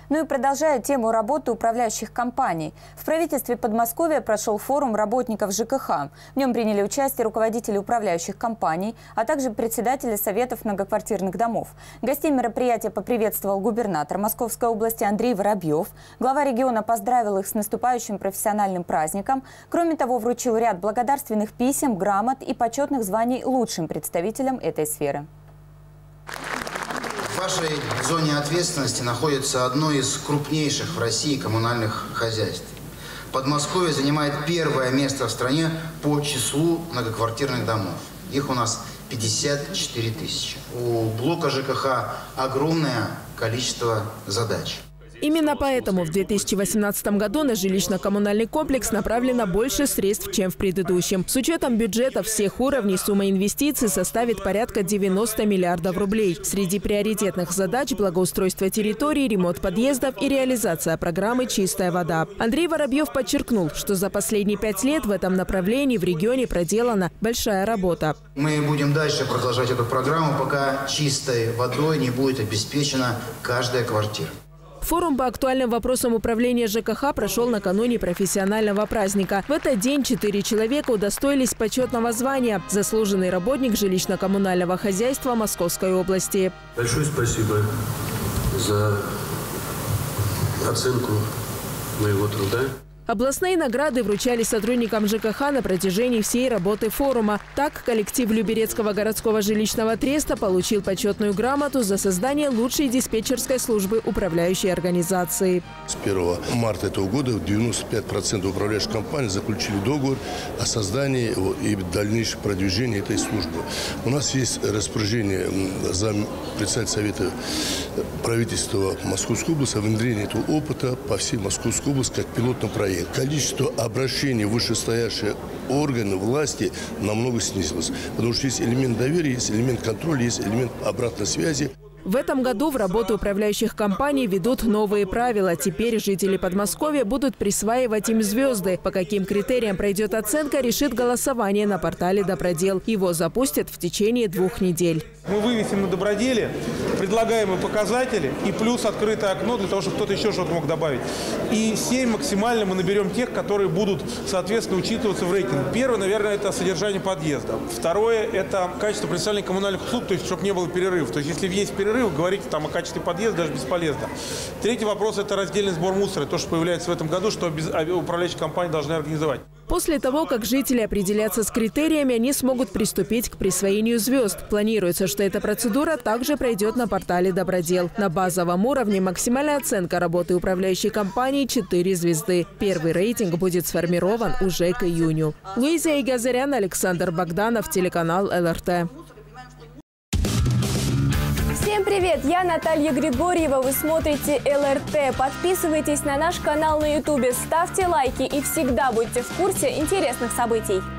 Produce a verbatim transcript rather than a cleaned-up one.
Ну и продолжая тему работы управляющих компаний. В правительстве Подмосковья прошел форум работников ЖКХ. В нем приняли участие руководители управляющих компаний, а также председатели советов многоквартирных домов. Гостей мероприятия поприветствовал губернатор Московской области Андрей Воробьев. Глава региона поздравил их с наступающим профессиональным праздником. Кроме того, вручил ряд благодарственных писем, грамот и почетных званий лучшим представителям этой сферы. В вашей зоне ответственности находится одно из крупнейших в России коммунальных хозяйств. Подмосковье занимает первое место в стране по числу многоквартирных домов. Их у нас пятьдесят четыре тысячи. У блока ЖКХ огромное количество задач. Именно поэтому в две тысячи восемнадцатом году на жилищно-коммунальный комплекс направлено больше средств, чем в предыдущем. С учетом бюджета всех уровней сумма инвестиций составит порядка девяноста миллиардов рублей. Среди приоритетных задач – благоустройство территорий, ремонт подъездов и реализация программы «Чистая вода». Андрей Воробьев подчеркнул, что за последние пять лет в этом направлении в регионе проделана большая работа. Мы будем дальше продолжать эту программу, пока чистой водой не будет обеспечена каждая квартира. Форум по актуальным вопросам управления ЖКХ прошел накануне профессионального праздника. В этот день четыре человека удостоились почетного звания «Заслуженный работник жилищно-коммунального хозяйства Московской области». Большое спасибо за оценку моего труда. Областные награды вручали сотрудникам ЖКХ на протяжении всей работы форума. Так, коллектив Люберецкого городского жилищного треста получил почетную грамоту за создание лучшей диспетчерской службы управляющей организации. С первого марта этого года девяносто пять процентов управляющих компаний заключили договор о создании и дальнейшем продвижении этой службы. У нас есть распоряжение зам председателя совета правительства Московской области о внедрении этого опыта по всей Московской области как пилотном проекте. Количество обращений в вышестоящие органы власти намного снизилось. Потому что есть элемент доверия, есть элемент контроля, есть элемент обратной связи. В этом году в работу управляющих компаний ведут новые правила. Теперь жители Подмосковья будут присваивать им звезды. По каким критериям пройдет оценка, решит голосование на портале «Добродел». Его запустят в течение двух недель. Мы вывесим на «Доброделе» предлагаемые показатели и плюс открытое окно для того, чтобы кто-то еще что-то мог добавить. И семь максимально мы наберем тех, которые будут, соответственно, учитываться в рейтинге. Первое, наверное, это содержание подъезда. Второе, это качество профессиональных коммунальных услуг, то есть чтобы не было перерывов. То есть если есть перерыв, говорить там о качестве подъезда даже бесполезно. Третий вопрос – это раздельный сбор мусора. То, что появляется в этом году, что управляющие компании должны организовать. После того, как жители определятся с критериями, они смогут приступить к присвоению звезд. Планируется, что эта процедура также пройдет на портале «Добродел». На базовом уровне максимальная оценка работы управляющей компании – четыре звезды. Первый рейтинг будет сформирован уже к июню. Луизия Игазарян, Александр Богданов, телеканал эл эр тэ. Всем привет! Я Наталья Григорьева. Вы смотрите эл эр тэ. Подписывайтесь на наш канал на ютубе, ставьте лайки и всегда будьте в курсе интересных событий.